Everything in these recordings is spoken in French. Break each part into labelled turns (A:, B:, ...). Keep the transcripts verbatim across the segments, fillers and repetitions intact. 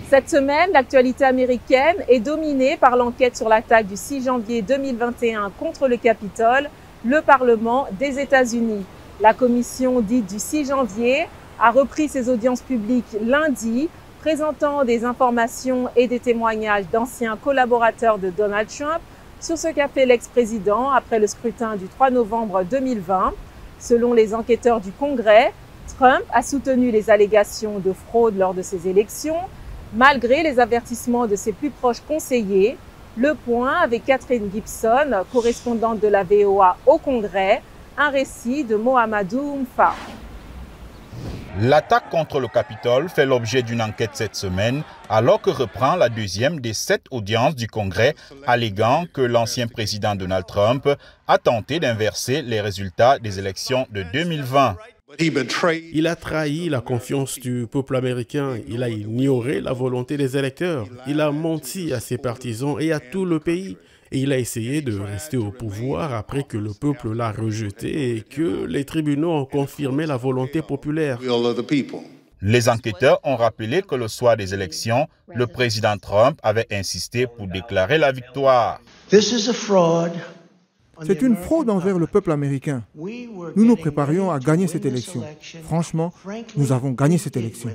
A: Cette semaine, l'actualité américaine est dominée par l'enquête sur l'attaque du six janvier deux mille vingt et un contre le Capitole, le Parlement des États-Unis. La commission dite du six janvier a repris ses audiences publiques lundi, présentant des informations et des témoignages d'anciens collaborateurs de Donald Trump sur ce qu'a fait l'ex-président après le scrutin du trois novembre deux mille vingt. Selon les enquêteurs du Congrès, Trump a soutenu les allégations de fraude lors de ces élections, malgré les avertissements de ses plus proches conseillers. Le point avec Catherine Gibson, correspondante de la V O A au Congrès, un récit de Mohamedou Mfa.
B: L'attaque contre le Capitole fait l'objet d'une enquête cette semaine, alors que reprend la deuxième des sept audiences du Congrès, alléguant que l'ancien président Donald Trump a tenté d'inverser les résultats des élections de deux mille vingt.
C: Il a trahi la confiance du peuple américain, il a ignoré la volonté des électeurs, il a menti à ses partisans et à tout le pays. Et il a essayé de rester au pouvoir après que le peuple l'a rejeté et que les tribunaux ont confirmé la volonté populaire.
B: Les enquêteurs ont rappelé que le soir des élections, le président Trump avait insisté pour déclarer la victoire.
D: C'est une fraude envers le peuple américain. Nous nous préparions à gagner cette élection. Franchement, nous avons gagné cette élection.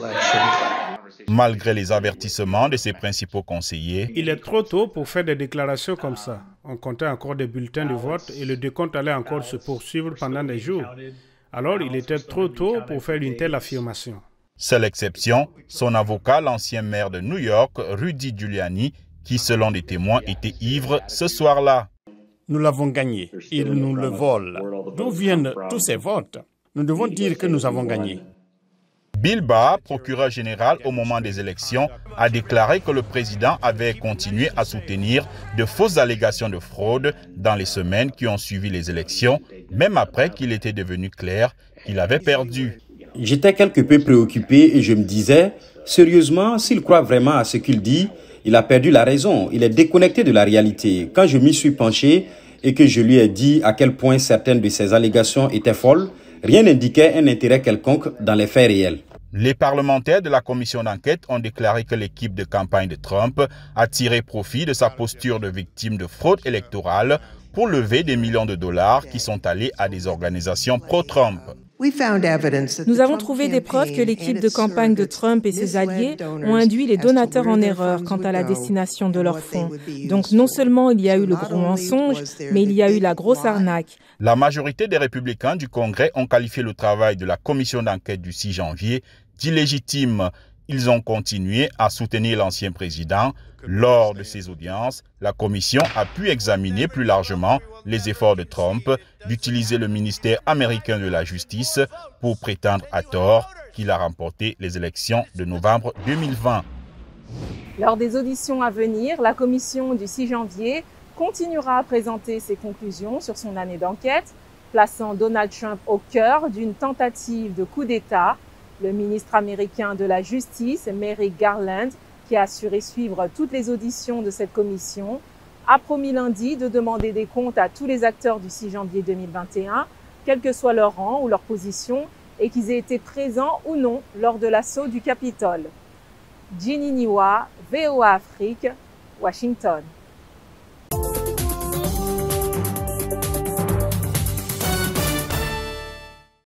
B: Malgré les avertissements de ses principaux conseillers,
E: il est trop tôt pour faire des déclarations comme ça. On comptait encore des bulletins de vote et le décompte allait encore se poursuivre pendant des jours. Alors, il était trop tôt pour faire une telle affirmation.
B: Seule exception, son avocat, l'ancien maire de New York, Rudy Giuliani, qui, selon des témoins, était ivre ce soir-là.
F: Nous l'avons gagné. Ils nous le volent. D'où viennent tous ces votes? Nous devons dire que nous avons gagné.
B: Bill Barr, procureur général au moment des élections, a déclaré que le président avait continué à soutenir de fausses allégations de fraude dans les semaines qui ont suivi les élections, même après qu'il était devenu clair qu'il avait perdu.
G: J'étais quelque peu préoccupé et je me disais, sérieusement, s'il croit vraiment à ce qu'il dit, il a perdu la raison, il est déconnecté de la réalité. Quand je m'y suis penché et que je lui ai dit à quel point certaines de ses allégations étaient folles, rien n'indiquait un intérêt quelconque dans les faits réels.
B: Les parlementaires de la commission d'enquête ont déclaré que l'équipe de campagne de Trump a tiré profit de sa posture de victime de fraude électorale pour lever des millions de dollars qui sont allés à des organisations pro-Trump.
A: Nous avons trouvé des preuves que l'équipe de campagne de Trump et ses alliés ont induit les donateurs en erreur quant à la destination de leurs fonds. Donc non seulement il y a eu le gros mensonge, mais il y a eu la grosse arnaque.
B: La majorité des républicains du Congrès ont qualifié le travail de la commission d'enquête du six janvier d'illégitime. Ils ont continué à soutenir l'ancien président. Lors de ces audiences, la commission a pu examiner plus largement les efforts de Trump d'utiliser le ministère américain de la Justice pour prétendre à tort qu'il a remporté les élections de novembre deux mille vingt.
A: Lors des auditions à venir, la commission du six janvier continuera à présenter ses conclusions sur son année d'enquête, plaçant Donald Trump au cœur d'une tentative de coup d'État. Le ministre américain de la Justice, Merrick Garland, qui a assuré suivre toutes les auditions de cette commission, a promis lundi de demander des comptes à tous les acteurs du six janvier deux mille vingt et un, quel que soit leur rang ou leur position, et qu'ils aient été présents ou non lors de l'assaut du Capitole. Ginny Niwa, V O A Afrique, Washington.